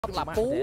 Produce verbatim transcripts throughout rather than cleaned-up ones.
là Pú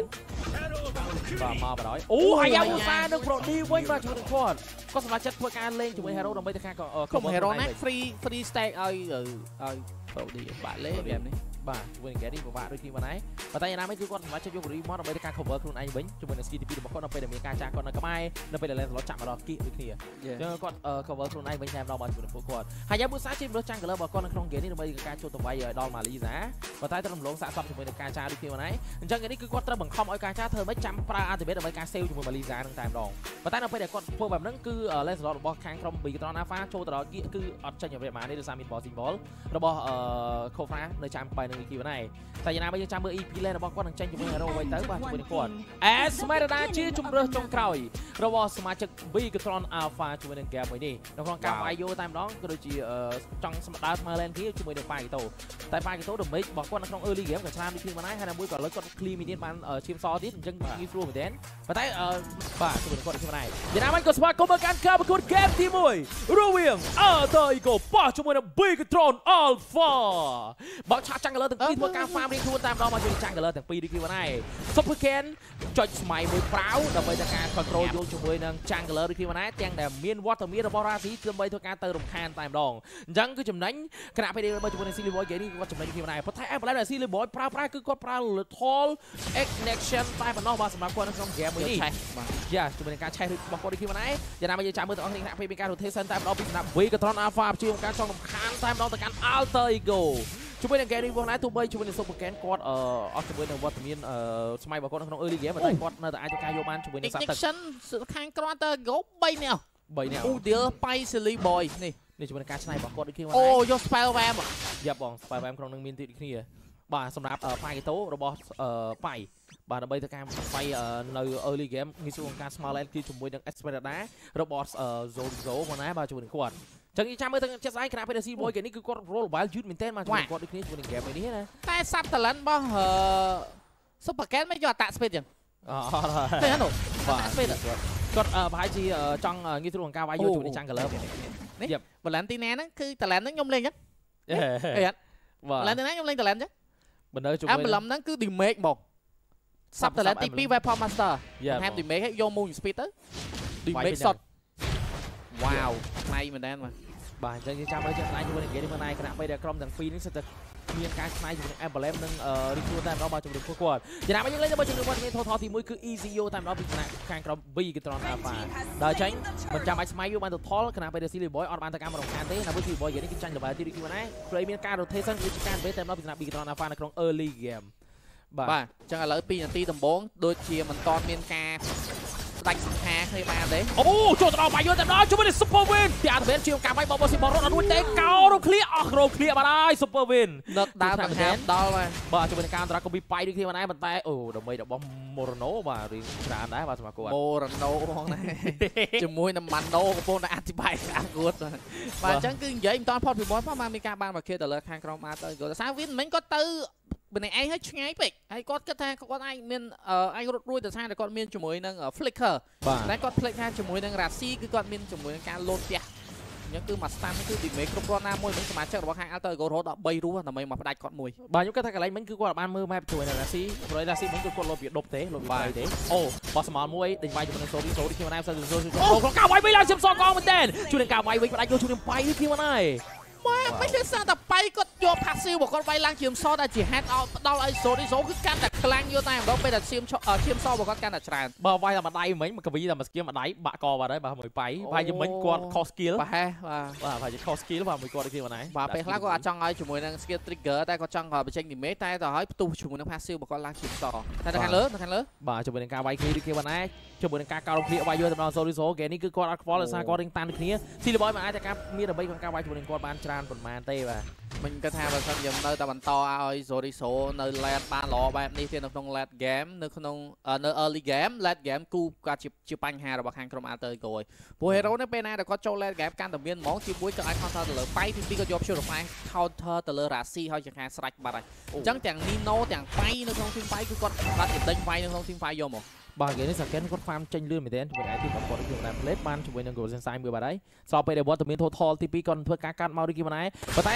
và mò vào đó. Ủa hay nhau xa được rồi đi với mà chúng ta quad có sắp chết thôi can lên chúng mình hero đồng bây giờ còn không hero nát free free stack ơi ừ ơi cậu đi bạn lấy em đi bà chúng mình ghé đi của bạn đôi khi mà nãy và tay nào mấy chú con mà chơi vô remote đồng bây giờ can cover luôn anh bính chúng mình là skill một con đồng bây giờ mình can cha con nó có ai đồng bây giờ lên nó chạm vào đó kỹ đôi khi cho con cover luôn anh bính em đâu mà chúng mình phụ quad hay nhau bữa sáng trên bữa trang cờ bà con nó không ghé đi đồng bây giờ can cho tụi bay đo mà lý giá và tay tôi làm lỗ xạ xong chúng mình can cha đôi khi mà nãy chẳng cái này cứ con tao bằng không ở can cha thơ mấy trăm pra thì biết đồng bây can sale chúng mình mà lý giá đang tạm đòn và tay nào bây giờ con phôแบบนั้นคือเอ่อเล่นสล็อตบอลค้างครอมบีกับตอนอาฟ้าโชว์ตลอดกี้คืออัดเฉยอย่างเรียบมาในเดซามินบอลซิงบอลระบอเอ่อโคฟ้าในจามไปหนึ่งคิวในแต่ยังไงไม่ยังจามเบอร์อีพีเล่นระบอก็นังเจนอยู่ในเราไว้เติร์บ้านจุดนี้ก่อนเอสเมรดาชื่อจุ่มเรือจงกรอยระบอสมาชิกบีกับตอนอาฟ้าจุดนี้แกไปนี่นักร้องการไอโยตามน้องก็โดยจีเอ่อจังสมัครดาวมาเล่นที่จุดนี้ไปกี่ตัวแต่ไปกี่ตัวเดอะมิกบอกว่านักร้องเออร์ลี่เกมกับชามที่ทีมมาได้ให้นำบุ้ยก่อนแล้วก็คลีมีเดียนมันเอ่อชิมซอที่จังมีฟลูเหมือนเดิมแต่แต่เอ่อบ้านจุดนี้ก่อนที่มาได้ยังไงมันก็สมัครก็มาการเข้าประกวดเกมที่มวยรูเวียงอาเตอร์อีโก้ป้าจุดนี้บีกับตอนอัลฟาบอกชาจังกันเลยถึงปีตัวการฟาร์มเรียนทุนตามเรามาจุดจังกันเลยถึงปีที่กี่วันไหนซุปเปอร์เคนจอยสมัยมวยเปล่าดับเบิลจากการคอนโทรลโยนจุดนี้นั่งจังกันเลยที่กี่วันไหนแจ้งแต่เมียนวอเตอร์เมียนระบราศีจุดนี้ตัวการเติมคานตามดองยังคือจุดนั้นขณะไปเดียวมาจุดนี้ซิลิบอยเกนี่ก็จุดนี้ที่กี่วันไหนเพราะไทยแอปแล้วแต่ซิลิบอยเปล่าเปล่าคือก็เปล่าหรือทอลเอ็กเน็กชันใต้มันนอกมาสำหรับคนที่ต้องแกมือนี่อย่าจุดนี้การใช้บอกคนที่กี่วันไหนอย่านำไปยืนจับมือต่อที่ขณะไปเป็นการถูกเทสันตามเราเป็นขณะวีกับตอนอัลฟาชื่อของการช่องคานตามเราแต่การอัลเตอร์อีโก้ช่วยในเกมนี้พวกนั้นตัวเบย์ช่วยในโซเปอร์แกนกอดเอ่อออสเตรเลียในวัตถุมีนเอ่อสมัยบอกคนน้องเออร์ลี่เกมมาได้กอดในแต่ไอตัวการโยมันช่วยในซัตเตอร์ชันสุดท้ายกรอนเตอร์โกใบเนี่ยใบเนี่ยอู้เดี๋ยวไปซิลิบอยนี่นี่ช่วยในการชนะบอกกอดอีกทีว่าโอ้ยสไปร์แวมอ่ะอย่าบอกสไปร์แวมคนนึงมีติดอีกทีอ่ะบ่าสำหรับเอ่อไฟโต้ระบอบเอ่อไฟบ่าในเบย์ตัวการไฟเอ่อในเออร์ลี่เกมมีช่วงการสมาร์ทแลนด์ที่ช่วยในเอสเปรดาระบอบเอ่อโซโซมานะบ่าช่วยในกอดจังอีจามเมื่อตั้งจะใช้ขนาดเป็นซีบอยเกนี่คือก็โรลบอลยืดมินเต้นมาจนกอดอีกทีจนแกไปนี้นะแต่ซับแต่ละบ่เอ่อซุปเปอร์แกนไม่ยอดตัดสเปซยังอ๋อใช่ฮะหนูตัดสเปซก็เอ่อพายจีเอ่อจังงี้ทุกคนก้าวไปยูจูนี่จังกันเลยนี่บอลแลนตีแน่นั่นคือแต่แลนนั่นยมเล่นยังเฮ้ยแลนตีแน่ยมเล่นแต่แลนยังบันเดอร์จูอ่ะบัลลัมนั่นคือดิเมกบอกซับแต่แลนตีปีไวพอมาสเตอร์แฮมดิเมกให้โยมูสปีเตอร์ดิเมกสดว้าวในเหมือนกันมาบ่ายจะจำไว้จะนายอยู่บนเกมที่มันนายขณะไปเดี๋ยวกรมต่างปีนี้จะมีการนายอยู่ในแอมเบอร์เลมนึงเอ่อริคูตามเรามาจุดดึงขวดจะนำไปยังเล่นจะมาจุดดึงวันนี้ทอทอทีมือคืออีซีโอตามเราเป็นขณะแข่งกรมบีกันตอนอาฟาเดี๋ยวฉันมันจำไอ้สมัยอยู่มาตัวทอลขณะไปเดี๋ยวซีรีบอยออนบานตะการมาลงการเต้นะเพื่อซีรีบอยอย่างนี้กินจังเดี๋ยวไปที่ริคูวันนี้เคยมีการโรเทชั่นวิจิการเบสตามเราเป็นขณะบีกันตอนอาฟาในกรมเออร์ลี่เกมบ่าจังอะไรปีนันตีตำบงโดยเชียร์มันตอนเมียนกาดักสังหารเคยมาเลยโอ้โจทย์เราไปเยอะแต่น้อยช่วยเป็นซุปเปอร์วินที่อาร์เบนชิวการไปบอลบอลสิบอลรถอนุเตะเกาเราเคลียร์ออกเราเคลียร์มาได้ซุปเปอร์วินนักดาวต่างแถบดาวไปบ่ช่วยเป็นการตรักก็มีไปด้วยที่วันไหนมันแต่โอ้เดี๋ยวไม่เดี๋ยวบอมโมโรโนมาเรียนชนะได้มาสมัครกูโมโรโนห้องไหนจะมวยน้ำมันโนกับพวกนั้นอธิบายอากูดมาจังกึ่งเยอะตอนพอถือบอลเพราะมามีการบ้านมาเคลียร์แต่เลิกแข่งกรองมาแต่ก็ซาวินมันก็ตื้อเป็นไอ้ให้ช่วยไปไอ้ก็ก็แทนก็ไอ้เมียนเอ่อไอ้รถรุ่ยแต่ใช่แต่ก็เมียนจมูกนั่งเอ่อฟลิกเกอร์และก็ฟลิกแค่จมูกนั่งราซี่คือก็เมียนจมูกนั่งการโลดเตี้ยยังคือมาสตาร์มันคือดิเมกรบรอนหน้ามวยมันสมาชิกระหว่างอัลเตอร์โกโรดใบรู้ว่าทำไมมาได้ก้อนมวยบางยุคก็ถ้าอะไรมันคือว่าบ้านมือแม่ช่วยนะราซี่เลยราซี่มันคือคนโลดเบียดดบเตะโลดใบเตะโอ้พอสมอลมวยดึงใบจมูกโซดิโซดิคิวน่าจะโซดิโซดิโอ้ของก้าวไว้ไปแล้วเชื่อมซอกองมันเต้นช่วยดึงก้าวไว้ไว้ไปโยช่วยดึงไปคิวน่าไม่ไม่ใช่สร้างแต่ไปก็โยนพักซิลบอกคนไปล้างเชื่อมซอได้จีแฮนด์เอาดาวไอโซดิโซคือการแต่คลังโยนแต่เราไปแต่เชื่อมเชื่อมซอบอกการแต่ชราบ่าวไปแต่มาได้เหมือนมันกวีแต่มาสกิลมาได้บะกอมาได้บ่าวเหมือนไปไปยังเหมือนกวนคอสกิลไปว่าไปจะคอสกิลว่าเหมือนกวนที่วันไหนบ่าวไปครั้งก็จังไอ้จมูกนั่งสกิลทริกเกอร์แต่ก็จังก็ไปเช็คดิเมทแต่ต่อให้ตู้จมูกนั่งพักซิลบอกคนล้างเชื่อมซอแต่ทางเลิศทางเลิศบ่าวจมูกนั่งการไวคีที่วันไหนจมูกนั่งการการลงคลีไวโยนแต่เราโซดิโซเกนี่คือกวนอัลฟอร์ซากวนริงตันนี้ซีรีบอยมาอาจจะการมีแต่ใบของการไวจมูกนั่งกวนบานชรานผลมาเต้ไปมันก็ทำแบบนั้นยังในแต่มันต่อเอาโซดิโซในแลนด์บ้านหล่อแบบนี้ที่ในตรงแลนด์เกมในตรงเอ่อในเออร์ลี่เกมแลนด์เกมกูก็จิบจิบปัญหาระหว่างทางกรมอาร์เตอร์โกยพวกเฮโร่เนี่ยเป็นอะไรแต่ก็โจแลนด์เกมการต่อเมียนมองจิบบุ้ยจากไอคอนเตอร์ตลอดไปที่ปีก็ยกช่วยไปคาวเตอร์ตลอดราซี่เขาจะแข่งสไลด์บาร์จังแต่งนีโน่แต่งไปในตรงทีมไฟคือก็รัดติดเด้งไฟในตรงทีมไฟโยมบางอย่างนี้สังเกตก็ฟาร์มเจนลื่นเหมือนเดิมช่วยได้ที่กับคนที่อยู่ในเลสบันช่วยในกลุ่มเซนไซม์มือบาร์ได้สอบไปเดี๋ยวบอลตัวมีโททอลที่ปีก่อนเพื่อการการเมาดีกี่วันไหนปัจจัยตรงโททอ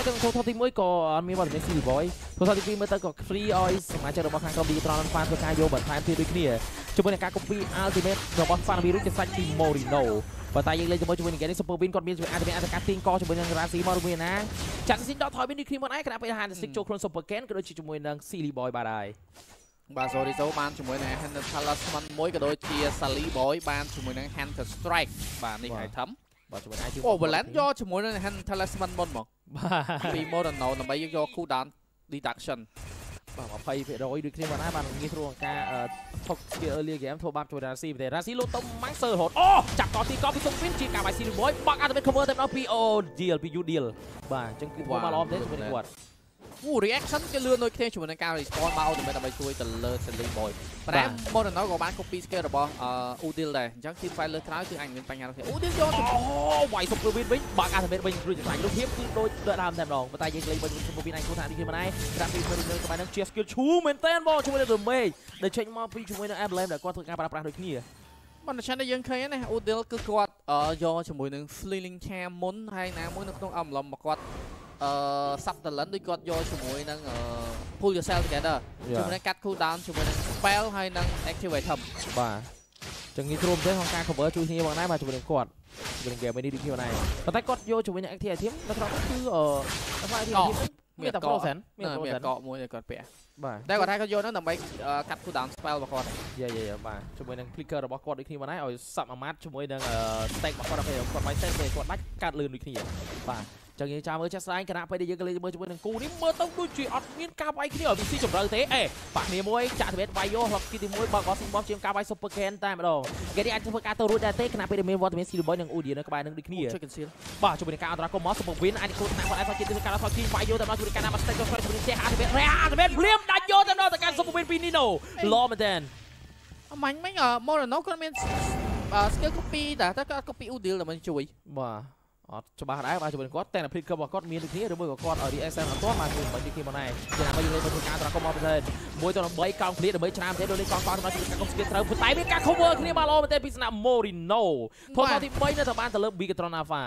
ថទីមួយក៏អត់មានវត្តមានស៊ីលបយថតទីពីរមើលទៅក៏ free ឲ្យសមាជិករបស់ខាងក្រុម Digitron បានធ្វើការយកបន្ថែមទៀតដូចគ្នាជាមួយនឹងការ copy ultimate របស់ Fanami រួចជាសាច់ពី Morino បើតែយើងលេងជាមួយជាមួយនឹង Game Super Win គាត់មានជួយអាចមានអត្តការទាញកជាមួយនឹង Rasi មករួមណាចាត់ស៊ីដកថយមាននេះគ្នាមកឯងគណៈពេល Handsik ចូលខ្លួន Super Ken ក៏ដូចជាជាមួយនឹង Silly Boy បាទហើយបាទ sorry សូបានជាមួយនឹង Hunter Talisman មួយក៏ដូចជា Sally Boy បានជាមួយនឹង Hunter Strike បាទនេះហើយធំបាទជាមួយនឹងអូ Valent យកជាមួយនឹង Hunter Talisman មុនមកបាទពី Morino ដើម្បីយក cooldown deduction បាទ ยี่สิบเปอร์เซ็นต์ ដូចគ្នាបានហើយបានងាយស្រួលក្នុងការថុក skill early game ធ្វើបាបជួយ Rasi តែ Rasi លូតទៅ Master រហូតអូចាប់តទីកពីសុំពីជាការបាយ Silly Boy បាក់អត់ទៅ cover ទៅដល់ពី O deal ពី U deal បាទអញ្ចឹងគឺធ្វើមកល្អទេជាមួយនឹងគាត់អូ reaction គេលឿនដូចគ្នាជាមួយនឹងការ respawn មក ultimate ដើម្បីជួយទៅលើ Silly Boy ប៉ុន្តែ Morino ក៏បាន copy skill របស់ Udil ដែរអញ្ចឹង team fight លើក្រោយគឺអញមានបញ្ហារបស់ Udil យកអូវាយ super win វិញបាក់ ultimate វិញរួចចាញ់រូបភាពគឺដូចដើមតែម្ដងប៉ុន្តែយើងលេងវិញ super win អញគូថានេះគឺមិនដែរក្រាបពី Morino ក៏បាននឹងជា skill ឈូមែនតើបងជាមួយនឹង damage ដែលចេញមកពីជាមួយនឹង Emblem ដែលគាត់ធ្វើការប្រើប្រាស់ដូចគ្នាមិនតែតែយើងឃើញណា Udil គឺគាត់យកជាមួយនឹង Fleeling Charm មុនហើយណាមួយនៅក្នុង Emblem មកគាត់អឺ sub talent ដូចគាត់យកជាមួយនឹង pull yourself together ជាមួយនឹងកាត់ cooldown ជាមួយនឹង spell ហើយនឹង activate ធំបាទចឹងងាយស្រួលទេក្នុងការ cover ជួយគ្នាបងដែរបាទជាមួយនឹងគាត់ជាមួយនឹង game នេះដូចគ្នាបងដែរប៉ុន្តែគាត់យកជាមួយនឹង active item នៅក្នុងគឺអឺ active item មានតែ frozen មាន frozen កកមួយដែលគាត់ពាក់បាទតែគាត់ថាគាត់យកហ្នឹងដើម្បីកាត់ cooldown spell របស់គាត់យាយយាយបាទជាមួយនឹង flicker របស់គាត់ដូចគ្នាបងដែរឲ្យ sub amount ជាមួយនឹង stack របស់គាត់ដល់ពេលគាត់បាយ set គាត់ដាច់កាត់លឿនដូចគ្នាបាទចឹងយើងចាំមើលចាស់ស្ដែងគណៈពេលដែលយើងក៏លេងជាមួយនឹងគូនេះមើលទៅដូចជាអត់មានការវាយគ្នាឲ្យវាស៊ីជម្រៅទេអេបាក់គ្នាមួយចាក់ទ្វេតវាយយកហត់ទីមួយបើក៏ស៊ីបោះជាងការវាយ super can តែម្ដងគេនេះអាចធ្វើការទៅរួចដែរទេគណៈពេលដែលមានវត្តមាន Silly Boy និង Udia នៅក្បែរនឹងដូចគ្នាជួយ cancel បាទជាមួយនឹងការអន្តរាគមមក super win អាចគូថ្នាក់គាត់អាចធ្វើការថតទីវាយយកតែដល់ជួយការណាមក stack ចូលជាមួយនឹងផ្ទះអាទ្វេតរ៉ាអាទ្វេតភ្លាមដាច់យកតែដល់តែការ super win ពី Nino ឡមែនតើអមាញ់មិញ Morino គាត់មាន skill copy តែតែគាត់ copy Udil ដើម្បីជួយបាទអត់ច្បាស់ដែរបាទជាមួយគាត់តែ Applic របស់គាត់មានដូចគ្នាឬមួយក៏គាត់ឲ្យ reaction អត់ទាន់បានជួយបើដូចគ្នាមកដែរចំណាំយើងលេងធ្វើការអន្តរាគមមកប្រហែលមួយទៅដើម្បីកោងឃ្លៀតដើម្បីច្រាមទេដូចលេងកោងកោងដល់ជួយការកុំស្គីត្រូវតែមានការ cover គ្នាមកល្អមែនទេពីស្នាម Morino ថតទី3នៅតែបានទៅលើ Bigatron Alpha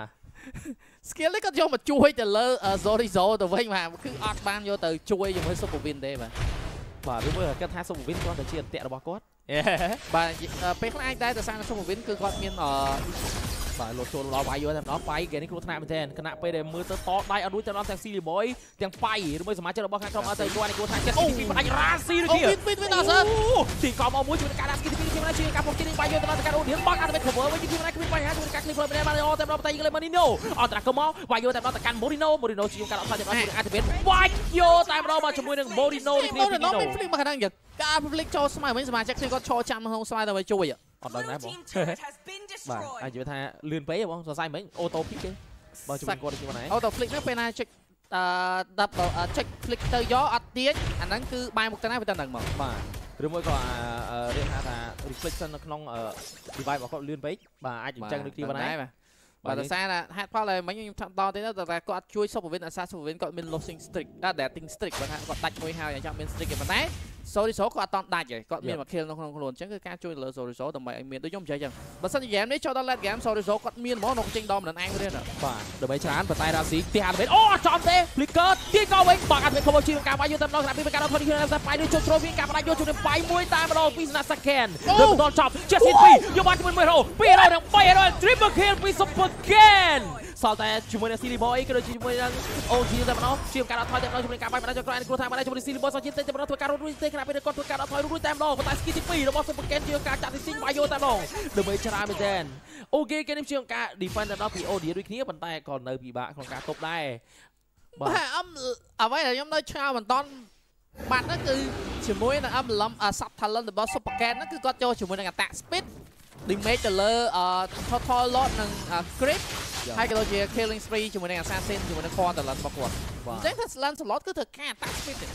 skill នេះគាត់យកមកជួយទៅលើ Zorizo ទៅវិញបាទគឺអត់បានយកទៅជួយជាមួយ Super Win ទេបាទបាទឬមួយគាត់ថា Super Win គាត់ទៅជាអន្តៈរបស់គាត់បាទពេលខ្លះអាចដែរតែសារ Super Win គឺគាត់មានបាទលោតចូលដល់វាយយកតែម្ដងបាយគេនេះគ្រោះថ្នាក់មែនទែនគណៈពេលដែលមើលទៅតដៃអត់រួចតែម្ដងទាំង Silly Boy ទាំងបាយឬមួយសមាជិករបស់ខាងក្រុមអត់ទៅគាត់នេះគ្រោះថ្នាក់ចិត្តទីពីរផ្ដាច់ Rasi ដូចគ្នាអូវិនវិនដល់សើទីកោមកមួយជួយការដាក់ skill ទីពីរគ្នាជួយការពុកទីនេះបាយយកទៅដល់ការអូនរៀងបាក់អត់ទៅ cover វិញទីពីរណាគ្មានបញ្ហាជួយការ clip ផ្លែបានអូតែម្ដងតែយើងលេង Morino អត់ត្រាក់មកបាយយកតែម្ដងទៅកាន់ Morino Morino ជួយការអត់ថាតែម្ដងជួយអាចទៅបាច់យកតែម្ដងមកជាមួយនឹង Morino នេះគ្នា Morino មាន flick មកខាងហ្នឹងយ៉ាងការ flick ចូលស្មៅវិញសមាជិកគ្នាគាត់ឈរចាំក្នុងស្មៅដើម្បីជួយអត់ដឹងដែរបងបាទអាចនិយាយថាលឿនពេកបងសរសៃមិញអូតូ flick ទេបើជួយគាត់ទៅខ្លួនឯងអូតូ flick ហ្នឹងពេលណាចុចអឺ double ចុច flick ទៅយកអត់ទាញអាហ្នឹងគឺបែរមុខទៅណាវាទៅហ្នឹងមកបាទឬមួយក៏រៀបថាថា reflection នៅក្នុង device របស់គាត់លឿនពេកបាទអាចអញ្ចឹងដូចគ្នាបានដែរបាទដោយសារថាហេតុផលដែលមិញខ្ញុំថាតទៅតែគាត់ជួយ Super Win អាសា Super Win គាត់មាន losing streak តែ dating streak គាត់ថាគាត់ដាច់មួយហើយអញ្ចឹងមាន streak ទេប៉ុន្តែ Zorizo គាត់អត់តន់ដាច់ទេគាត់មានមួយ kill នៅក្នុងខ្លួនអញ្ចឹងគឺការជួយលើ Zorizo ដើម្បីឲ្យមានដូចខ្ញុំនិយាយអញ្ចឹងបើសិនជា game នេះចូលដល់ late game Zorizo គាត់មានហ្មងក្នុងចេញដល់មិនអាងរៀនបាទដើម្បីច្រើនប៉ុន្តែ Rasi ផ្ទះអាត់អូអត់ចំទេ flicker ទីក៏វិញបាក់អាត់ខំជួយការបាយយកតែម្ដងស្រាប់ពីការដល់ខ្លួននេះតែបាយនេះចូលចូលវាការបាយយកជួយបាយមួយតែម្ដងពីស្នា second លើបន្តចប់ Jesse ពីរយកបានជាមួយ Hero ពីរដល់បីដល់ triple kill ពី Super Ken សល់តែជាមួយនឹង Silly Boy ក៏ដូចជាមួយនឹង អូ ជី តែម្ដងជាការអត់ថយតែម្ដងជាមួយនឹងការបាយបណ្ដាចក្រោយគ្រោះថ្នាក់បណ្ដាជាមួយនឹង Silly Boy សោះជាតែម្ដងធ្វើការរួចទេខណៈពេលគាត់ធ្វើការអត់ថយរួចតែម្ដងប៉ុន្តែ skill ទីពីររបស់ Super Ken ជាការចាក់ទីងបាយយកតែម្ដងដើម្បីច្រើនមែនទែនអូគេគេនេះជាការ defend តែដល់ពី Odia ដូចគ្នាប៉ុន្តែក៏នៅពិបាកក្នុងការទប់ដែរបាទអមអ្វីដែលខ្ញុំនៅឆ្ងល់មិនតន់បាត់ហ្នឹងគឺជាមួយនឹង Emblem sub talent របស់ Super Ken ហ្នឹងគឺគាត់ចូលជាមួយនឹង attack speed damage ទៅលើ total load និង crit ហើយក៏ដូចជា killing spree ជាមួយនឹង assassin ជាមួយនឹង core talent របស់គាត់អញ្ចឹងថា Lancelot គឺធ្វើការ attack speed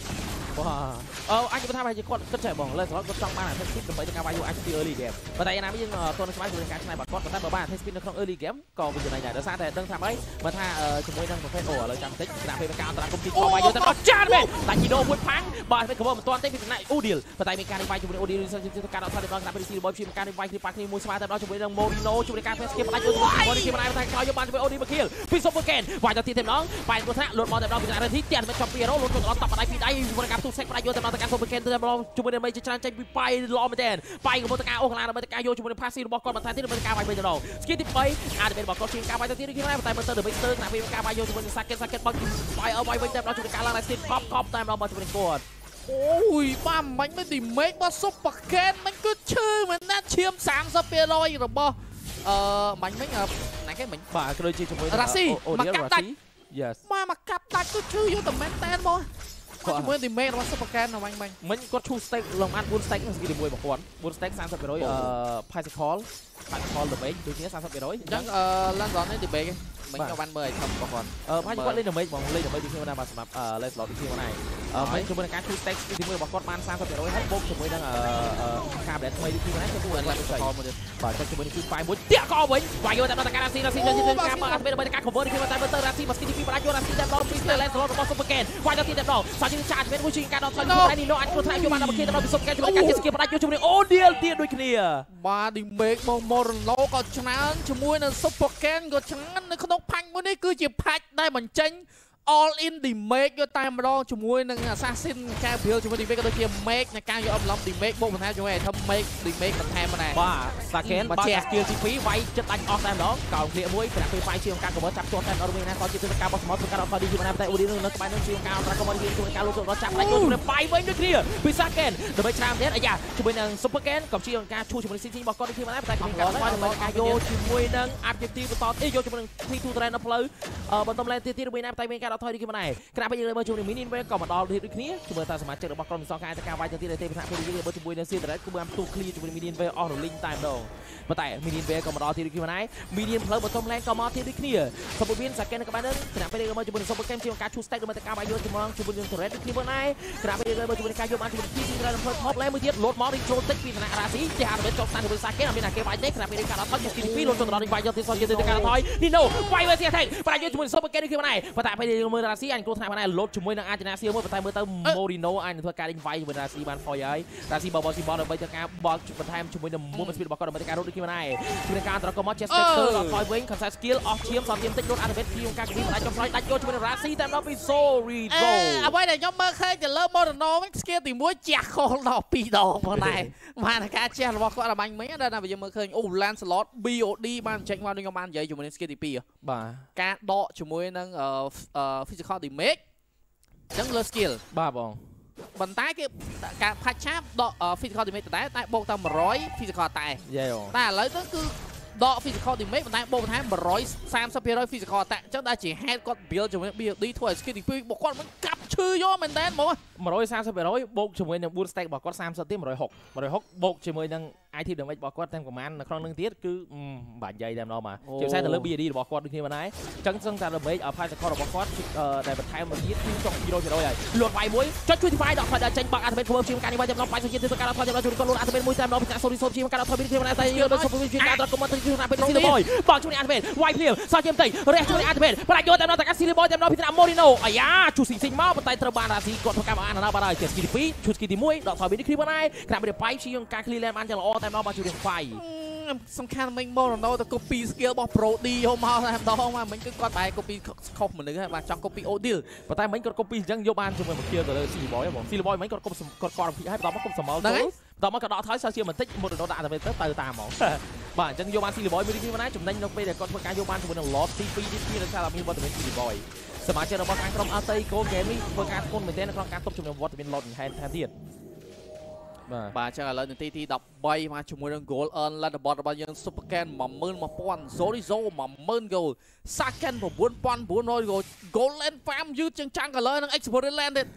អឺអាចនិយាយថាប្រហែលជាគាត់គិតចេះបងលើសម្រាប់គាត់ចង់បានអា test speed ដើម្បីទៅការវាយ active early game ប៉ុន្តែយ៉ាងណាយើងទល់នឹងស្មារតីក្នុងការឆ្នៃបាត់គាត់ប៉ុន្តែបើបាន test speed នៅក្នុង early game ក៏វាចំណេញដែរដោយសារតែដឹងថាអីបើថាជាមួយនឹងប្រភេទអូឥឡូវចាំតិចគណៈពេលការអន្តរាគមន៍ទីគាត់វាយយកទៅអត់ចានមែនតែជីដូមួយផាំងបាទពេល cover មិនទាន់ទេពីថ្នាក់ Udil ប៉ុន្តែមានការវាយជាមួយ Udil ទៅការអត់ថាដល់គណៈពេល Silver ព្យាយាមការវាយគ្នាប៉ះគ្នាមួយស្មើតែដល់ជាមួយនឹង Morino ជាមួយការ pass skip ផ្ដាច់យកទៅ Morino គេមិនអាចតែក្រោយយកបានជាមួយ Udil មក kill ពី Super Ken វាយទៅទីទេម្ដងបែរគ្រោះថ្នាក់លូតមកតែដល់ពីណាទីទៀតមិនចប់ពីរ៉ូលូតទៅដល់តាប់បណ្ដៃពីដៃជាមួយការទូសេកផ្ដាច់យកទៅដល់ការ Super Ken ទៅម្ដងជាមួយនឹងមេជាច្រើនចេញពីប៉ៃល្អមែនទែនប៉ៃក៏មកទៅការអូខ្លាដើម្បីទៅការយកជាមួយនឹង passive របស់គាត់បន្ថែមទៀតដើម្បីការវាយវិញទៅដល់ skill ទីបីអាចเป็นរបស់គាត់ជាការវាយទៅទៀតគេដែរតែមើលទៅដើម្បីស្ទើរគណៈពេលការវាយយកជាមួយនឹង Saket Saket បើវាយអើវាយវិញតែដល់ជាមួយការឡើង skill កប់កប់តែម្ដងមកជាមួយនឹងគាត់អូយបាំមិនមិនទីមេករបស់ Super Ken មិនគឺឈឺមែនណាឈាម សាមសិបភាគរយ របស់អឺបាញ់មិញណាគេមិញបាទក៏ដូចជាជាមួយរ៉ាស៊ីមកកាប់ដាច់ Yes មកមកកាប់ដាច់គឺឈឺយកតែមែនតែនមកជាមួយទីមេករបស់ Super Ken ណាបាញ់មិញមិញគាត់ឈូ stake លំអានbốn stake នឹងស្គីទីមួយរបស់គាត់bốn stake សាមសិបភាគរយអឺ Bicycle Bicycle ទៅវិញដូចគ្នាសាមសិបភាគរយអញ្ចឹងអឺ London នេះទីមេកមិញក៏បានមើលឲ្យធំរបស់គាត់អឺប្រហែលគាត់លេងដើម្បីបងលេងដើម្បីទីខ្ញុំណាបាទសម្រាប់អឺ Let's Lot ទីខ្ញុំណាអឺមិញជាមួយនឹងការឈូ stake ទីមួយរបស់គាត់បានសាមសិបភាគរយហើយបូកជាមួយនឹងអឺការបែរថ្មីទីខ្ញុំណាគឺពួក Atlas ទៅមកទៀតបាទតែជាមួយនឹងគឺប៉ៃមួយតាក់ក៏វិញវាយយកតែដល់ការ Rasi Rasi ទៅការបើអត់ដើម្បីការ cover ទីខ្ញុំតែមើលទៅ Rasi មកស្គីទីពីរផ្ដាច់យក Rasi តែដល់ពី Let's Lot របស់ Super Ken វាយទៅទីតែដល់សាច់នឹង charge វិញមួយជាការដល់ថយតែនេះលោកអាចគ្រោះថ្នាក់យកបានដល់គេទៅដល់ពី Super Ken ជាមួយការ skip ផ្ដាច់យកជាមួយនឹង Odil ទៀតដូចគ្នាបាទទីមេកមក Morino ក៏ច្រើនជាមួយនឹង Super Ken ក៏ច្រើននៅក្នុងផាញ់មួយនេះគឺជាផាច់ដែលបញ្ចេញ all in ទីមេកយកតែម្ដងជាមួយនឹង Assassin ការ build ជាមួយទីមេកក៏ដូចជា make នៃការយកអំឡំទីមេកបូកបន្ថែមជាមួយ item make ទីមេកបន្ថែមដែរបាទ Saken បាទ skill ទីពីរវាយចិត្តដាច់អស់តែម្ដងកោងគ្លៀកមួយគណៈពេលវាយជាងការ cover ចាប់ជាប់តែអត់វិញណាគាត់ជាទឹកការបោះសម្បត្តិការអត់ឌីជាមួយណាតែ Odin នៅក្បែរនឹងជាងការអត់ cover ជាមួយការលូតដល់ចាប់ដាច់យកជាមួយបាយវិញដូចគ្នាពី Saken ដើម្បីឆ្នាំទៀតអាយ៉ាជាមួយនឹង Super Ken ក៏ជាងការឈូជាមួយ C C របស់គាត់ដូចគ្នាដែរតែគាត់ការដើម្បីការយកជាមួយនឹង objective បន្តទៀតយកជាមួយនឹង T two train នៅផ្លូវបន្តលែនទៀតទៀតមួយណាតែមានការអត់ថយដូចគ្នាដែរក្រាបពេលយើងមើលជាមួយ Minion Wave ក៏មកដល់ដូចគ្នាជាមួយតែសមាជិករបស់ក្រុមវិស័យការការវាយទៅទៀតតែផ្នែកពេលយើងមើលជាមួយនឹង Cedric គឺបានផ្ទុះ clear ជាមួយ Minion Wave អស់រលីងតែម្ដងប៉ុន្តែ Minion Wave ក៏មកដល់ទៀតដូចគ្នាដែរ Minion ផ្លូវបន្តលែនក៏មកទៀតដូចគ្នាសុំមាន Saken ក៏បាននឹងក្រាបពេលយើងមើលជាមួយនឹង Super Ken ជាការឈូ stack ដើម្បីការវាយយកជាមួយជាមួយនឹង Turret ដូចគ្នាផងដែរក្រាបពេលយើងមើលជាមួយនឹងការយកបានជាមួយ T C ត្រូវផ្លូវ top lane មួយទៀតលោតមករីចូលតិចពីឋានៈ Rasi ជាហាត់វិញចុះស្តានជាមួយ Saken អត់មានណាគេវាយទេក្រាបពេលការអត់ថយជាទីពីរលោតទៅដល់វាយយកទីសោះយកទៅការអត់ថយ Nino វាយវាទៀតតែប្រាយកជាមួយ Super Ken ដូចគ្នាផងដែរប៉ុន្តែពេលយើងមើល Rasi អញគ្រោះថ្នាក់ផងដែរលោតជាមួយនឹងអាចណាសៀមួយប៉ុន្តែមើលទៅ Morino អាចនឹងធ្វើការដេញវាយជាមួយ Rasi បានផុយហើយ Rasi បបស៊ីបដើម្បីធ្វើការបោកបន្ថែមជាមួយនឹង movement speed របស់គាត់ដើម្បីការរត់ដូចគ្នាដែរជាមួយការត្រកមក Chester ដល់ថយវិញ concept skill អស់ឈាមសំទាមតិចលូត activate ក្នុងការគីអាចចុះឆ្លៃដាច់យកជាមួយនឹង Rasi តែដល់ពី Sorry Go អ្វីដែលខ្ញុំមើលឃើញទៅលើ Morino វិញ skill ទីមួយជះខុសដល់ពីរដងផងដែរបានការជះរបស់គាត់បាញ់មិញដល់ណាយើងមើលឃើញអូ Lancelot ប៊ី អូ ឌី បានចេញមកដូចខ្ញុំបាននិយាយជាមួយនឹង skill ទីពីរបាទការដកជាមួយនឹង physical damage ចឹងលើ skill បាទបងប៉ុន្តែគេការផាច់ឆាបដក physical damage តែតែបូកតាមone hundred physical តែយេតែឥឡូវទៅគឺដក physical damage ប៉ុន្តែបូកបន្ថែមone hundred thirty percent physical តែអញ្ចឹងដែលជា head គាត់ build ជាមួយ ប៊ី អូ ឌី ធ្វើឲ្យ skill ទីពីររបស់គាត់មិនកាប់ឈឺយកមែនតើហ្មង one hundred thirty percent បូកជាមួយនឹងfour stack របស់គាត់thirtyទៀតone hundred sixty one hundred sixtyបូកជាមួយនឹង item damage របស់គាត់ទាំងប្រមាណនៅក្នុងនឹងទៀតគឺបាច់និយាយតែម្ដងបាទជាពិសេសទៅលើ ប៊ី អូ ឌី របស់គាត់ដូចគ្នាបានដែរអញ្ចឹងសឹងតែ damage ឲ្យ Bicycle របស់គាត់ដែលបន្ថែមមួយទៀតគឺចុះzero percent ហើយលួតវាយមួយចុចជួយ defy ដល់គាត់ចេញបាក់ activate ធ្វើជាការនេះវាយចំណងបាយសុជាតិទៅការដល់ថយចំណងជួយគាត់លួត activate មួយតែម្ដងពីការ sorry sorry ជាការដល់ថយពីគ្នាបានតែយើងដល់ sorry ជួយការដល់ comment ជួយណាពេល Silly Boy បងជួយ activate វាយភ្លាមសោះជាមតិរះជួយ activate ប្រាច់យកតែម្ដងតែការ Silly Boy តែម្ដងពីថ្នាក់ Morino អាយ៉ាជួយស៊ីស៊ីមកប៉ុន្តែត្រូវបាន Rasi គាត់ធ្វើការបានណាបាទហើយជា skill ទីtwoជួយ skill ទីoneដល់ថយពីនេះគ្នាបានដែរក្រាបពីបាយជាងការ clear lane បានយ៉ាងល្អតែម្ដងបាទជួយរៀងហ្វាយសំខាន់មិញ Morino ទៅ copy skill របស់ Pro D យកមកតែម្ដងមកមិញគឺគាត់បែរ copy ខុសមនុស្សហើយបាទចង់ copy Odil ប៉ុន្តែមិញគាត់ copy អញ្ចឹងយកបានជាមួយមួយ kill ទៅលើ Silly Boy ហ្មង Silly Boy មិញគាត់ copy គាត់គាត់ copy ហើយបន្តមក copy សមោលទៅបន្តមកក៏ដកថយសោះជាបន្តិច Morino ដាក់ទៅទៅតាមហ្មងបាទអញ្ចឹងយកបាន Silly Boy មួយនេះបានចំណេញនៅពេលដែលគាត់ធ្វើការយកបានជាមួយនឹង Lord ទីtwoទីtwoដោយសារតែមានវត្តមាន Silly Boy សមាជិករបស់ខាងក្រុម Altai Go Game នេះធ្វើការធ្ងន់មែនទែននៅក្នុងការទប់ជំនន់វត្តមាន Lord ថែមទៀតបាទចឹងឥឡូវនាទីទីthirteenមកជាមួយនឹង goal earn លទ្ធបទរបស់យើង Super Ken one thousand one hundred Zorizo one thousand goal Saken nine thousand nine hundred goal goal land farm យឺតជាងចាំងកលើនឹង Explorer land ទៀត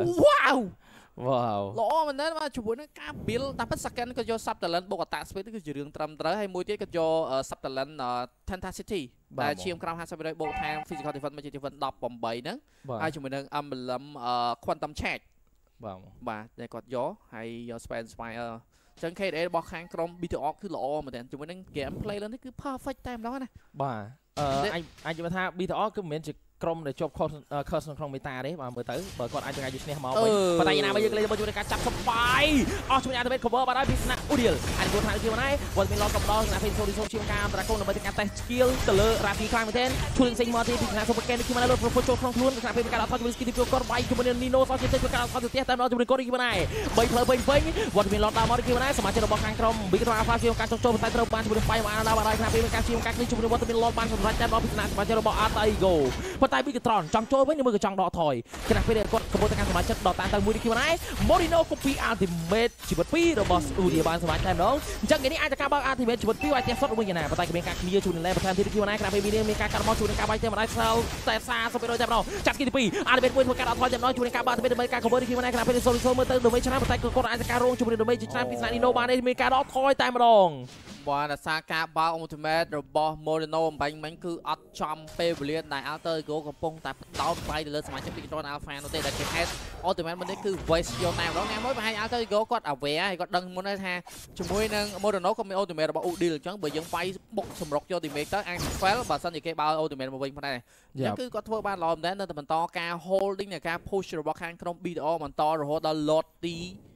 Wow វ៉ាវល្អមែនទេមកជាមួយនឹងការ build តែពិត Saken ក៏យក sub talent បូក attack speed គឺជារឿងត្រឹមត្រូវហើយមួយទៀតក៏យក sub talent Tenacity ដែលឈាមក្រោមfifty percent បូកថែម physical defense មកជា defense eighteenហ្នឹងហើយជាមួយនឹង emblem quantum charge បាទតែគាត់យកហើយយក Span Spire ចឹង K D A របស់ខាងក្រុម B T O គឺល្អមែនទែនជាមួយនឹង game play លើនេះគឺ perfect តែម្ដងណាបាទអឺអាចអាចនិយាយថា B T O គឺមិនមែនជាក្រុមដែលជាប់ curse ក្នុង meta ទេបាទមើលទៅបើគាត់អាចអាចយកឈ្នះមកវិញប៉ុន្តែយ៉ាងណាមកយើងលេងជាមួយការចាប់សម្បាយអស់ជាមួយ Ultimate Cover បាទហើយពីស្នាក់ Udil អាចគាត់ថាគឺមិនដែរវត្តមានឡងកំដងស្នាក់ Pin Solo ជាការត្រាកូនដើម្បីទៅការ test skill ទៅលើ Rafi ខ្លាំងមែនទែនឈួលសេងមកទីពីស្នាក់ Super Ken គឺមិនដែរប្រពន្ធចូលក្នុងខ្លួនស្នាក់ពេលការអត់ថតជាមួយ skill ទីគាត់បាយជាមួយ Nino សោះជាទៅការអត់ថតទៅផ្ទះតែមកជាមួយគាត់គឺមិនដែរបីផ្លូវពេញពេញវត្តមានឡងដល់មកគឺមិនដែរសមាជិករបស់ខាងក្រុម Big Rock Alpha ជាការចុះចូលតែត្រូវបានជាមួយ Fire បានដល់បាទហើយស្នាក់ពេលការជាការគ្លីជាមួយវត្តមានឡងបានសម្រាប់តែដល់ពីស្នាក់សមាជិករបស់ Artaigo ប៉ុន្តែ Big Tron ចង់ចូលវិញមើលក៏ចង់ដកថយគណៈពេលគាត់កំពុងតែការសមាជិកដកតាមទៅមួយនេះគឺណា Morino copy ultimate ជីវិតពីររបស់ Udia បានសម្រាប់តែម្ដងអញ្ចឹងគេនេះអាចទៅការបើក ultimate ជីវិតពីរឲ្យផ្ទះសុទ្ធវិញណាប៉ុន្តែគ្មានការ clear ជូនលេបន្ថែមទៀតគឺណាគណៈពេលមានមានការកាត់មកជូនការបាយតែម្ដងខ្សោតែសាសុបិរយតែម្ដងចាត់គីទីពីរ ultimate មួយធ្វើការដកថយតែម្ដងជូនការបើក ultimate ដើម្បីការ cover គឺណាគណៈពេល Solo មើលទៅដើម្បីឆ្នាំប៉ុន្តែគាត់អាចទៅការរងជាមួយដើម្បីឆ្នាំពីស្នាក់ Nino បានមានការដកថយតែម្ដងបាទដោយសារការបើក ultimate របស់ Morino អំបញ្ញមិញគឺអត់ចំពេលវេលាដែល Alter Go កំពុងតែផ្ដោតបាយទៅលើសមាជិក Control Alpha នោះទេដែលគេហេតុ ultimate មុននេះគឺ waste យកតែម្ដងណាមួយបង្ហាញ Alter Go គាត់ aware ហើយគាត់ដឹងមុនថាជាមួយនឹង Morino ក៏មាន ultimate របស់ Udil អញ្ចឹងបើយើងបាយបុកសម្រុកយក ultimate ទៅអាច fail បើសិនជាគេបើក ultimate មកវិញផងដែរអញ្ចឹងគឺគាត់ធ្វើបានល្អមែនទែននៅតែបន្តការ holding នៃការ push របស់ខាងក្រុម B T O បន្តរហូតដល់ lot ទី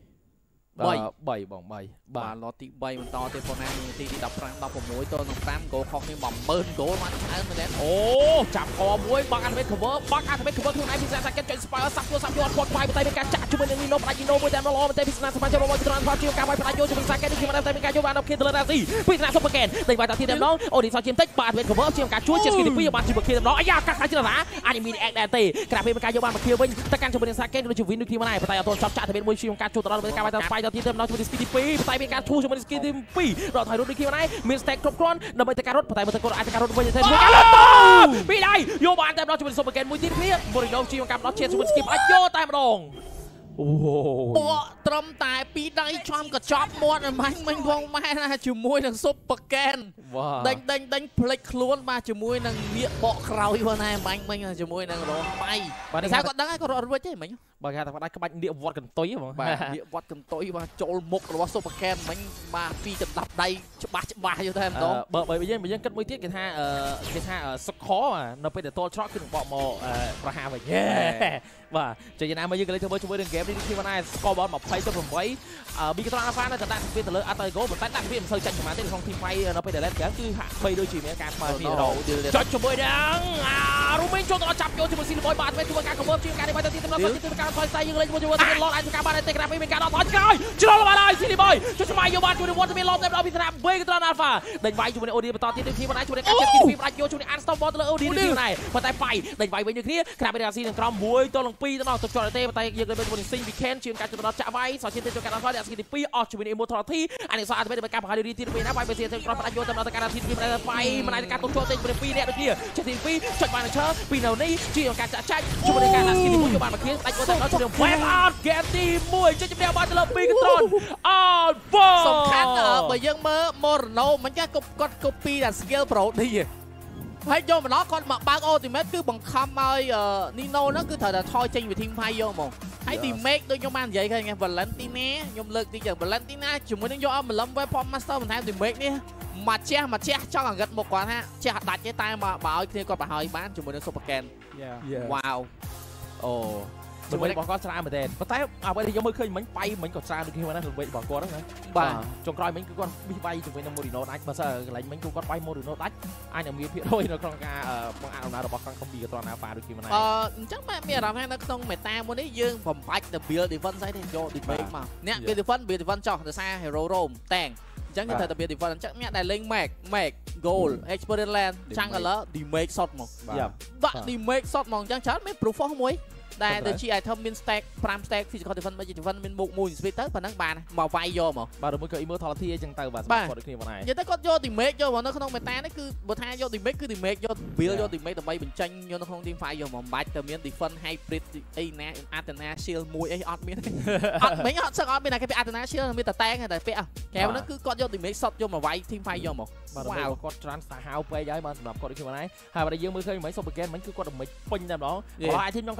3 3បង3 បាទ lot ទី3បន្តទៀតប៉ុណ្ណាទីទី15 16ទល់នឹង5 goal ខុសគ្នា one thousand goal បានច្រើនមែនទេអូចាប់កមួយបាក់ Ultimate Cover បាក់ Ultimate Cover ខ្លួនឯងពីស្នាក់សាកិតចុច Spire សាប់យល់សាប់យល់គាត់បាយតែមានការចាក់ជាមួយនឹង Nino ផ្ដាច់ Nino មួយតែល្អមែនទេពីស្នាក់សមាជិករបស់ Control Alpha ជាការបាយផ្ដាច់យកជាមួយសាកិតនេះគឺមិនតែមានការយកបានដល់ Kill ទៅលើ Razi ពីស្នាក់ Super Ken តែបាយតាទីតែម្ដងអូឌីសជាបន្តិចបាក់ Ultimate Cover ជាការជួយជា skill ទី2បានជាមួយ Kill តែម្ដងអាយ៉ាកាក់ខ្លាំងជាងណាអាចមាន act ដែរទេក្រាបពេលមានការយកបានមក Kill វិញតែកាន់ជាមួយនឹងសាកិតដូចជា win ដូចគ្នាមិនដែរប៉ុន្តែអត់ទាន់ចាប់ចាក់តែមានមួយជាការជួយទៅដល់ការបាយតាស្បាយតាទីតែម្ដងជាមួយ skill ទី2តែមានការឈូសជាមួយ skill ទី2រត់ថយរត់ដូចគ្នាដែរមាន stack គ្រប់គ្រាន់ដើម្បីទៅការរត់ប៉ុន្តែមើលទៅគាត់អាចទៅការរត់វិញទេមួយការរត់ពីដៃយកបានតែម្ដងជាមួយ Super Ken មួយទៀតគ្នា Morino ជាការផ្ដោតជាជាមួយ skip អាចយកតែម្ដងអូបកត្រឹមតែពីដៃចំកញ្ចប់មាត់មិញមិញផងម៉ែណាជាមួយនឹង Super Ken ដេញដេញដេញផ្លិចខ្លួនបាទជាមួយនឹងងាកបកក្រោយផងដែរមិញមិញជាមួយនឹងរងបៃបាទថាគាត់ដឹងហើយគាត់រត់រួចទេមិញបើគេថាគាត់អាចក្បាច់នាគវត្តកន្ទុយហ្មងបាទនាគវត្តកន្ទុយបាទចូលមុខរបស់ Super Ken មិញបាទពីកណ្ដាប់ដៃច្បាស់ច្បាស់យល់តែម្ដងបើបើយើងបើយើងគិតមួយទៀតគេថាគេថាសុខនៅពេលដែលតលច្រកគឺនឹងបកមកប្រហារវិញបាទចុះយ៉ាងណាមកយើងក៏លេងធ្វើជាមួយនឹងហ្គេមនេះគឺមិនដែរ scoreboard twenty to eight អឺ Big Rock Alpha នៅតែដាក់ពីទៅលើ Artaigo ប៉ុន្តែដាក់ពីមិនសូវចាញ់ប្រហែលទេក្នុង team fight នៅពេលដែល late game គឺហាក់បីដូចជាមានការស្មើគ្នារហូតចុចជាមួយនឹងអារូមីងចូលដល់ចាប់យកជាមួយ Silly Boy បាទធ្វើការ cover ជាការនេះបាយទៅទៀតទៅទៀតការថយស្អីយើងលេងជាមួយទៅមាន lot អាចធ្វើការបានតែក្រាបមានការដកថយក្រោយជ្រុលបានហើយ Silly Boy ចុចស្មៃយកបានជាមួយនឹង lot តែដល់ពីស្នាម Big Rock Alpha ដេញវាយជាមួយនឹង Odin បន្តទៀតទៅគ្នាមិនដែរជាមួយនឹងការចាត់គីពីប្រាច់យកជាមួយនឹង Unstop Ball ទៅលើ Odin នេះដែរប៉ុន្តែបាយដេញវាយវិញដូចគ្នាក្រាបមាន Razi នឹងក្រោមមួយទៅនឹងពីរទៅដល់ទៅចុចទេប៉ុន្តែយើងលេងជាមួយនឹង Sing Weekend ជាការចូលដល់ចាក់វាយសោះជាទៅការដល់ថយដាក់ skill ទី2អស់ជាមួយនឹង Immortality អានេះសោះអាចទៅការបង្ហាញរីទី2ណាបាយបេស៊ីទៅក្រោមប្រាច់យកទៅដល់ការទី2មិនដែរបាយមិនដែរការទៅចូលទេជាមួយពីរនាក់ដូចគ្នាជាទី2ចុចបានឈើពីនៅនេះជាការចាក់ចាច់ជាមួយនឹងការដាក់ skill ទី1យកបានមកគៀងដាច់ទៅដល់ជាមួយ Web Out Game ទី1ចុចជំនះបានទៅលើពីរ Control Alpha សំខាន់បើយើងមើល Morino មិនចាស់គាត់ copy ដាក់ skill pro នេះហើយយកម្ដងគាត់មកបើក ultimate គឺបង្ខំឲ្យ Nino ហ្នឹងគឺត្រូវតែថយចេញពី team fight យកហ្មងហើយ damage ដូចខ្ញុំបាននិយាយឃើញ Valentina ខ្ញុំលើកទីចឹង Valentina ជាមួយនឹងយកអមលឹម Weapon Master បន្ថែម damage នេះមកជះមកជះចង់អង្កត់មកគាត់ថាជះដាច់ទេតែមកបើឲ្យគ្នាគាត់ប្រហើយបានជាមួយនឹង Super Ken វ៉ាវអូដើម្បីរបស់គាត់ច្រើនមែនទេប៉ុន្តែអ្វីដែលយើងមើលឃើញមិញបាយមិញគាត់ច្រើនដូចគ្នាណាដើម្បីរបស់គាត់ហ្នឹងបាទចុងក្រោយមិញគឺគាត់ប៊ីបាយជាមួយនឹង Morino ដាច់បើសិនកន្លែងមិញគឺគាត់បាយ Morino ដាច់អាចនឹងមានភាគរយនៅក្នុងការបង្អាក់ដំណើររបស់ខាង Kombi ក៏ត្រង់ Alpha ដូចគ្នាមិនដែរអឺអញ្ចឹងមានអារម្មណ៍ថានៅក្នុង meta មួយនេះយើងបំបាច់ទៅ build defense ស្អីទេយក damage មកអ្នក build defense build defense ចោះដោយសារ hero roam តែងអញ្ចឹងគេត្រូវតែ build defense អញ្ចឹងអ្នកដែលលេង mag mag goal experience land ចាំង color damage shot មកដាក់ damage shot មកអញ្ចឹងច្រើនមាន proof មួយតែដូចជា item មាន stack five stack physical defense មួយ defense មានមុខមួយ speed ទៅប៉ុណ្ណឹងបានមកវាយយកមកបាទឬមួយក៏ immortality អញ្ចឹងទៅបាទគាត់ដូចគ្នាបងឯងនិយាយទៅគាត់យក damage យកមកនៅក្នុង meta នេះគឺបើថាយក damage គឺ damage យក build យក damage ដើម្បីបញ្ចេញយកនៅក្នុង team fight យកមកមិនបាច់តែមាន defense hybrid អីណា Athena shield មួយអីអត់មានអត់មិញអត់សឹកអត់មានតែគេពាក់ Athena shield មានតែតែងតែពាក់កែវហ្នឹងគឺគាត់យក damage shot យកមកវាយ team fight យកមកបាទគាត់ច្រើនសាហាវពេកហើយបាទសម្រាប់គាត់ដូចគ្នាបងឯងហើយបើយើងមើលឃើញមិញ Super Ken មិញគឺគាត់ damage ពេញតែម្ដងគាត់អាចធីមចុងក្រោយមិញអាពាក់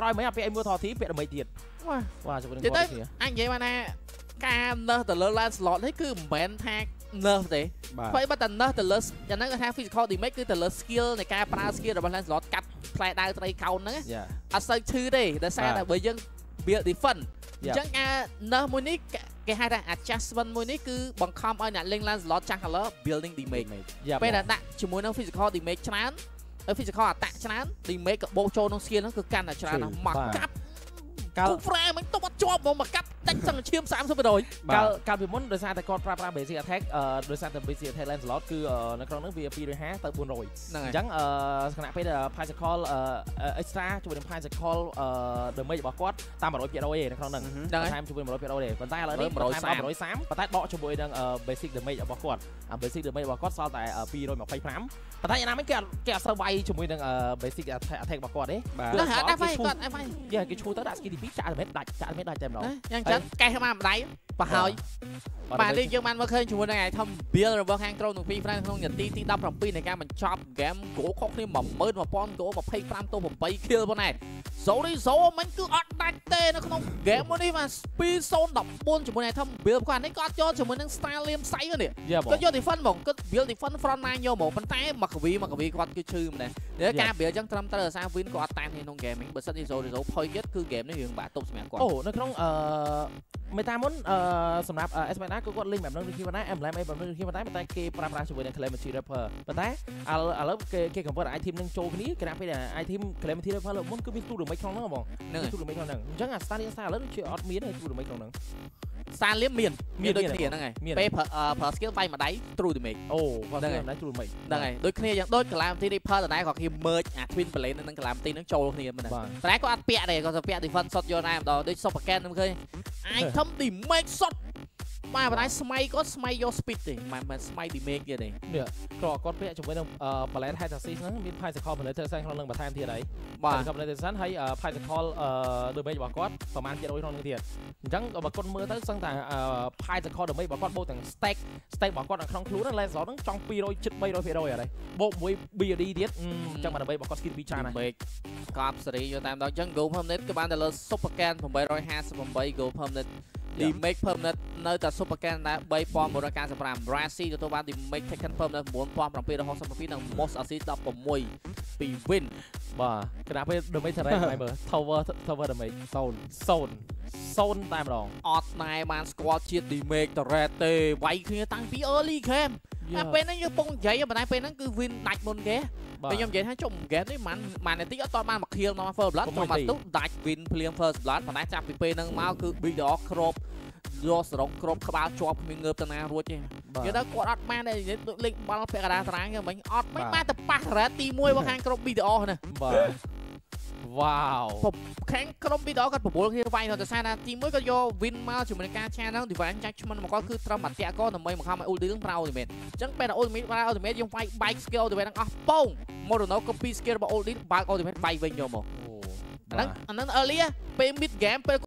ពាក់ឲ្យមើលថតទីពាក់ដើម្បីទៀតបាទជាមួយនឹងទៅអញនិយាយមកណាការណើសទៅលើ Lancelot នេះគឺមិនមែនថាណើសទេព្រោះបើតែណើសទៅលើយ៉ាងហ្នឹងគេថា physical damage គឺទៅលើ skill នៃការប្រើ skill របស់ Lancelot កាត់ផ្លែដៅត្រីកោណហ្នឹងអត់សូវឈឺទេដោយសារតែបើយើង build defend អញ្ចឹងការណើសមួយនេះគេហៅថា adjustment មួយនេះគឺបង្ខំឲ្យអ្នកលេង Lancelot ចាស់ color building damage ពេលដែលដាក់ជាមួយនឹង physical damage ច្រើន physical attack ច្រើន damage ក៏បូកចូលក្នុង skill ហ្នឹងគឺកាន់តែច្រើនណាស់មកកាប់កាល frame មិនទុកអត់ជាប់មកមកកាប់ដាច់សឹងឈាម30%កាលកាលពីមុនដោយសារតែគាត់ប្រើប្រាស់ basic attack ដោយសារតែ basic attack Lancelot គឺនៅក្នុងហ្នឹងវាពីររយห้าទៅបួនរយអញ្ចឹងខណៈពេល physical extra ជាមួយនឹង physical damage របស់គាត់តាមone hundred percent ឯនៅក្នុងហ្នឹងតែជាមួយone hundred percent ទេប៉ុន្តែឥឡូវនេះone hundred thirtyប៉ុន្តែបកជាមួយនឹង basic damage របស់គាត់ basic damage របស់គាត់សល់តែtwo hundred twenty-fiveប៉ុន្តែយ៉ាងណាមិញគេគេអត់សូវវាយជាមួយនឹង basic attack របស់គាត់ទេបាទគាត់វាយគាត់អត់វាយគេឈូទៅដាក់ skill ទីtwoចាក់តែដាច់ចាក់តែដាច់តែម្ដងយ៉ាងចឹងកេះមកម្ដាយប្រហើយបាទនេះយើងបានមើលឃើញជាមួយនឹងឯ Tom Bill របស់ខាងក្រុមទាំងពីរផ្នែកក្នុងនាទីទីseventeenនៃការបញ្ចប់ game គោលខុសគ្នាone one thousandគោលtwenty-fiveទល់eight គីលប៉ុណ្ណេះ Sorry Zo មិនគឺអត់ដាច់ទេនៅក្នុង game មួយនេះបាទtwo zone fourteenជាមួយនឹង Tom Bill គាត់នេះគាត់យកជាមួយនឹង style លៀមសៃនេះគាត់យក defend ហ្មងគាត់ build defend front line យកហ្មងប៉ុន្តែមកកវីមកកវីគាត់គឺឈឺម្ដងនេះការ build ចឹងត្រឹមត្រូវអាសា win គាត់អត់តាមក្នុង game នេះបើសិនជា Zo Zo ផុយទៀតគឺ game នេះរឿងបាក់ទប់សម្រាប់គាត់អូនៅក្នុងអឺមេតាមុនអឺសម្រាប់ Esmeralda គឺគាត់លេងបែបហ្នឹងដូចគ្នាប៉ុណ្ណា Emblem អីបែបហ្នឹងដូចគ្នាប៉ុន្តែតែគេប្រើប្រាស់ជាមួយនឹង Calamity Reaper ប៉ុន្តែឥឡូវគេគេ convert item នឹងចូលគ្នាគេដាក់ពេល item Calamity Reaper លើមុនគឺមានទូ damage ក្នុងហ្នឹងហ្មងហ្នឹងទូ damage ក្នុងហ្នឹងអញ្ចឹងអា Starling Star ឥឡូវជាអត់មានទេទូ damage ក្នុងហ្នឹង Starling មានមានដូចគ្នាហ្នឹងហើយពេលប្រើ skill វាយមួយដៃ true damage អូគាត់ហ្នឹងហើយ true damage ហ្នឹងហើយដូចគ្នាយ៉ាងដូច Calamity Reaper តដែរគាត់គេ merge អា Twin Blade និង Calamity នឹងចូលគ្នាមែនតែតែគាត់អត់ពាក់ទេគាត់ទៅពាក់ defense shot យកដែរម្ដងដូច Super Can ខ្ញុំឃើញ item damage shot បាទប៉ុន្តែស្មៃគាត់ស្មៃយក speed ទេមិនមែនស្មៃ damage ទៀតទេនេះគាត់គាត់ពាក់ជាមួយនឹង Balance Hetasis ហ្នឹងមាន Physical Penetration ក្នុងនឹងបន្ថែមទៀតហើយបាទ Physical Penetration ហើយ Physical damage របស់គាត់ប្រហែល%ក្នុងនឹងទៀតអញ្ចឹងបើគាត់មើលទៅសឹងតែ Physical damage របស់គាត់បូកទាំង stack stack របស់គាត់នៅក្នុងខ្លួនហ្នឹង Lancelot ហ្នឹងចង់two hundred ជិតthree hundred percent ហើយបូកមួយ B O D ទៀតអញ្ចឹងបាទដើម្បីរបស់គាត់ skill ពីរច្រើនហើយកប់សេរីយកតាមដល់អញ្ចឹង Go Permanent គឺបានទៅលើ Super Can eight fifty-eight Go Permanent damage permanent នៅតែ Super Can ដែរthree thousand one hundred ninety-five Rashi ទទួលបាន damage taken permanent nine thousand seven hundred sixty-two និង most assist sixteen ពី win បាទគណៈពេល damage terrain ហើយមើល tower tower damage zone zone zone តែម្ដងអត់ណែបានស្គាល់ជាតិ damage terrain ទេវាយគ្នាតាំងពី early game តែពេលហ្នឹងយើងពងនិយាយប៉ុន្តែពេលហ្នឹងគឺ win ដាច់មុនគេពេលខ្ញុំនិយាយថាជុំ game នេះមិនមិននាទីអត់តបានមក kill មក first blood ចូលមកទុះដាច់ win ភ្លាម first blood ប៉ុន្តែចាប់ពីពេលហ្នឹងមកគឺ big dog គ្របយកសរុបគ្របក្បាលជាប់គ្មានងើបតាណារួចទេនិយាយទៅគាត់អត់បានទេលេងបាល់ពាក់កណ្ដាលតារាងហ្នឹងវិញអត់មិនបានទៅប៉ះរ៉ាទីoneរបស់ខាងក្រុម big dog ណាបាទវ៉ាវខាងក្រុម big dog គាត់ប្រមូលគ្នាវាយទៅតែថាទីoneគាត់យក win មកជាមួយនឹងការឆាហ្នឹង divine ចាច់ឈ្មោះមកគាត់គឺត្រឹមអតិកោដើម្បីមកខំឲ្យ ultimate ប្រើ ultimate អញ្ចឹងពេល ultimate ប្រើ ultimate យើងវាយ bike skill ultimate ហ្នឹងអស់ពង Mono copy skill របស់ ultimate បើក ultimate វាយវិញយកមកអាហ្នឹងអាហ្នឹង early ពេល mid game ពេល